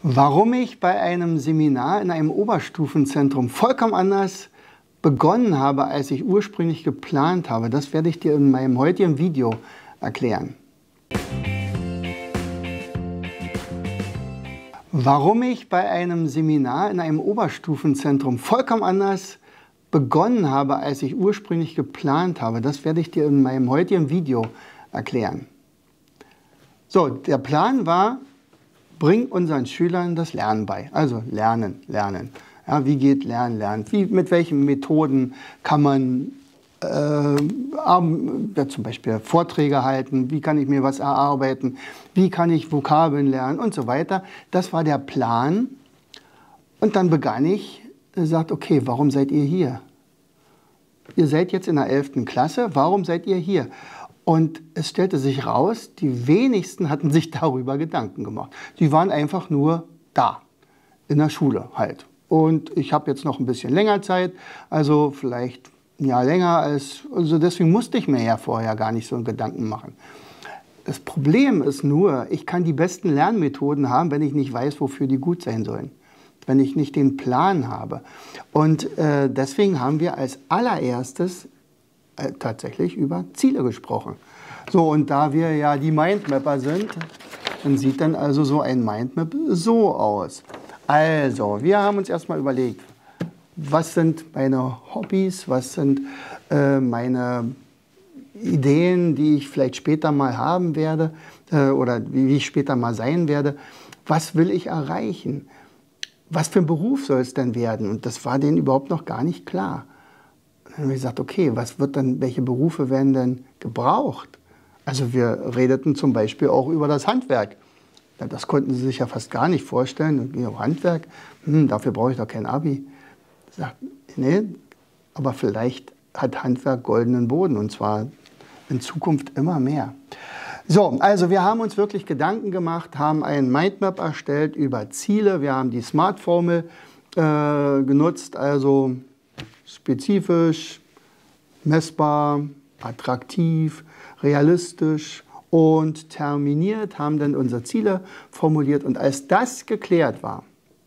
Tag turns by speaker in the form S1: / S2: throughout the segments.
S1: Warum ich bei einem Seminar in einem Oberstufenzentrum vollkommen anders begonnen habe, als ich ursprünglich geplant habe, das werde ich dir in meinem heutigen Video erklären. Warum ich bei einem Seminar in einem Oberstufenzentrum vollkommen anders begonnen habe, als ich ursprünglich geplant habe, das werde ich dir in meinem heutigen Video erklären. So, der Plan war, bring unseren Schülern das Lernen bei. Also lernen. Ja, wie geht Lernen? Mit welchen Methoden kann man zum Beispiel Vorträge halten? Wie kann ich mir was erarbeiten? Wie kann ich Vokabeln lernen? Und so weiter. Das war der Plan. Und dann begann ich, gesagt, okay, warum seid ihr hier? Ihr seid jetzt in der 11. Klasse, warum seid ihr hier? Und es stellte sich raus, die wenigsten hatten sich darüber Gedanken gemacht. Die waren einfach nur da, in der Schule halt. Und ich habe jetzt noch ein bisschen länger Zeit, also vielleicht ein Jahr länger, also deswegen musste ich mir ja vorher gar nicht so einen Gedanken machen. Das Problem ist nur, ich kann die besten Lernmethoden haben, wenn ich nicht weiß, wofür die gut sein sollen. Wenn ich nicht den Plan habe. Und deswegen haben wir als allererstes tatsächlich über Ziele gesprochen. So, und da wir ja die Mindmapper sind, dann sieht dann also so ein Mindmap so aus. Also, wir haben uns erstmal überlegt, was sind meine Hobbys, was sind meine Ideen, die ich vielleicht später mal haben werde oder wie ich später mal sein werde. Was will ich erreichen? Was für ein Beruf soll es denn werden? Und das war denen überhaupt noch gar nicht klar. Dann haben wir gesagt, okay, welche Berufe werden denn gebraucht? Also wir redeten zum Beispiel auch über das Handwerk. Das konnten sie sich ja fast gar nicht vorstellen. Handwerk, dafür brauche ich doch kein Abi. Ich sagte, nee, aber vielleicht hat Handwerk goldenen Boden und zwar in Zukunft immer mehr. So, also wir haben uns wirklich Gedanken gemacht, haben ein Mindmap erstellt über Ziele. Wir haben die SMART-Formel genutzt, also spezifisch, messbar, attraktiv, realistisch und terminiert, haben dann unsere Ziele formuliert. Und als das geklärt war,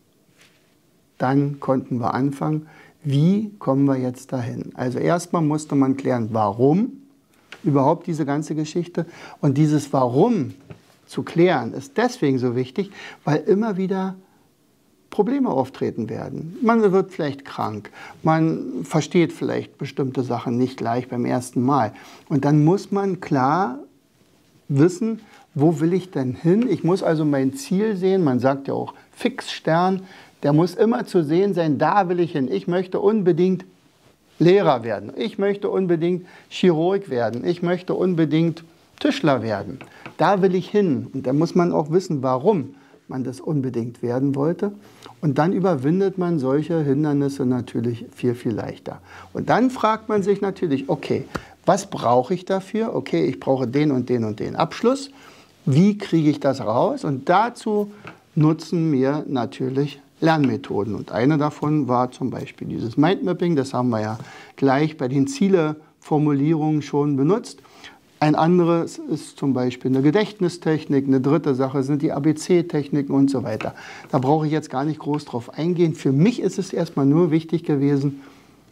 S1: dann konnten wir anfangen, wie kommen wir jetzt dahin? Also erstmal musste man klären, warum überhaupt diese ganze Geschichte. Und dieses Warum zu klären ist deswegen so wichtig, weil immer wieder Probleme auftreten werden. Man wird vielleicht krank, man versteht vielleicht bestimmte Sachen nicht gleich beim ersten Mal. Und dann muss man klar wissen, wo will ich denn hin? Ich muss also mein Ziel sehen, man sagt ja auch Fixstern, der muss immer zu sehen sein, da will ich hin. Ich möchte unbedingt Lehrer werden, ich möchte unbedingt Chirurg werden, ich möchte unbedingt Tischler werden. Da will ich hin. Und da muss man auch wissen, warum man das unbedingt werden wollte. Und dann überwindet man solche Hindernisse natürlich viel, viel leichter. Und dann fragt man sich natürlich, okay, was brauche ich dafür? Okay, ich brauche den und den und den Abschluss. Wie kriege ich das raus? Und dazu nutzen wir natürlich Lernmethoden. Und eine davon war zum Beispiel dieses Mindmapping. Das haben wir ja gleich bei den Zieleformulierungen schon benutzt. Ein anderes ist zum Beispiel eine Gedächtnistechnik, eine dritte Sache sind die ABC-Techniken und so weiter. Da brauche ich jetzt gar nicht groß drauf eingehen. Für mich ist es erstmal nur wichtig gewesen,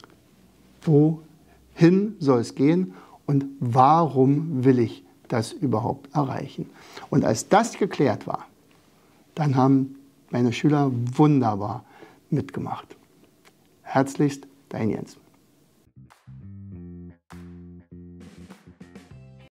S1: wohin soll es gehen und warum will ich das überhaupt erreichen. Und als das geklärt war, dann haben meine Schüler wunderbar mitgemacht. Herzlichst, dein Jens.